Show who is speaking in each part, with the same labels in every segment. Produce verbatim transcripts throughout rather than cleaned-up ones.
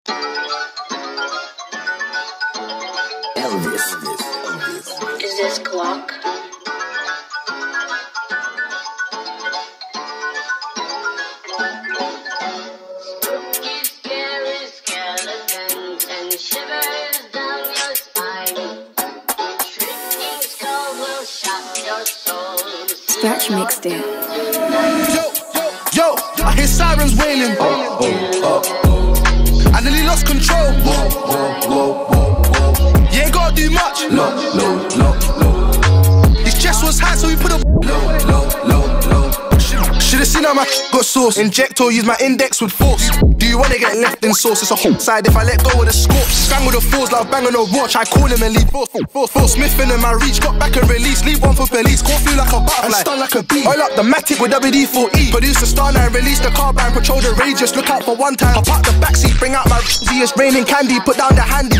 Speaker 1: Elvis.
Speaker 2: Is this clock? Spooky, scary skeletons and shivers down your spine. Shrieking skulls will shock your soul.
Speaker 3: Scratch mixed it.
Speaker 4: Yo, yo, yo, I hear sirens wailing. Oh, oh, oh. I nearly lost control. Whoa, whoa, whoa, whoa. You ain't gotta do much. Low, low, low, low. His chest was high, so we put a low, low, low, low. Should've seen how my got sauce. Inject or use my index with force. Do you wanna get left in sauce? It's a whole side if I let go of the scorch. Strangle the fours like bang on a watch. I call him and leave force, force, force. Smith in my reach, got back and release. Leave one for police, call through like a butterfly and stun like a bee. Oil up the Matic with W D four E. Produce the star nine, release the carbine, patrol the radius. Look out for one time. Pop out the backseat, bring out my Z. It's raining candy, put down the handy.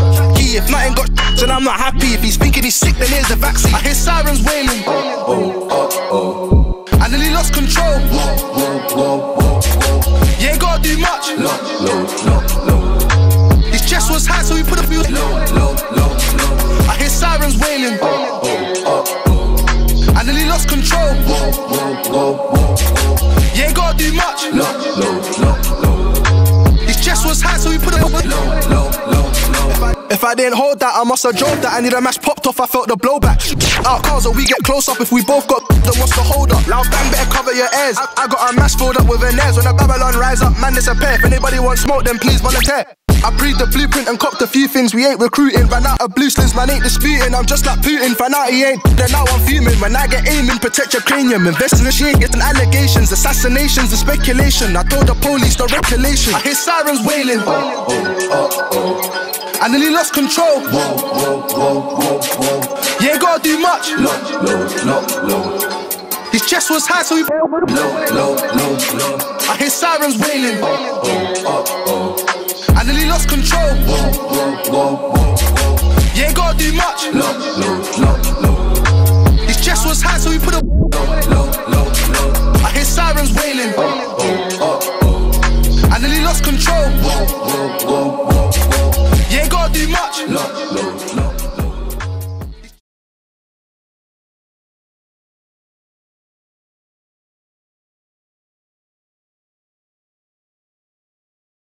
Speaker 4: If nothing got then I'm not happy. If he's thinking he's sick, then here's the vaccine. I hear sirens wailing. Oh, oh, oh. I nearly lost control. Whoa, whoa, whoa, whoa, whoa. You ain't gotta do much. Low, low, low, low. His chest was high, so we put a few low, low, low, low. I hear sirens wailing. Oh, oh, oh, oh. I nearly lost control. Whoa, whoa, whoa, whoa, whoa. You ain't gotta do much. Low, low, low, low. His chest was high, so we put a low, low, low, low. If I, if I didn't hold that, I must have drove that. I need a match popped off, I felt the blowback. Out cars or we get close up. If we both got then what's the hold up? Loud bang, better cover your ears. I, I got a mask filled up with an airs. When a Babylon rise up, man disappear. If anybody wants smoke, then please volunteer. I breathed the blueprint and copped a few things. We ain't recruiting, ran out of blue slings, man ain't disputing. I'm just like Putin, fan out he ain't. Then now I'm fuming. When I get aiming, protect your cranium. Investigation, getting allegations, assassinations, and speculation. I told the police the regulation. I hear sirens wailing. Oh, oh, oh, oh. I nearly lost control. Whoa, whoa, whoa, whoa, whoa. You ain't gotta do much. Low, low, low, low. His chest was high, so he low, low, low, low. I hear sirens wailing. Oh, oh, oh, oh. I nearly lost control. Whoa, whoa, whoa, whoa, whoa. You ain't gotta do much. Low, low, low, low. His chest was high, so he put a low, low, low, low. I hear sirens wailing. Oh, oh, oh, oh. I nearly lost control. Whoa, whoa, whoa, whoa, whoa. You ain't gotta do much. Low, low, low.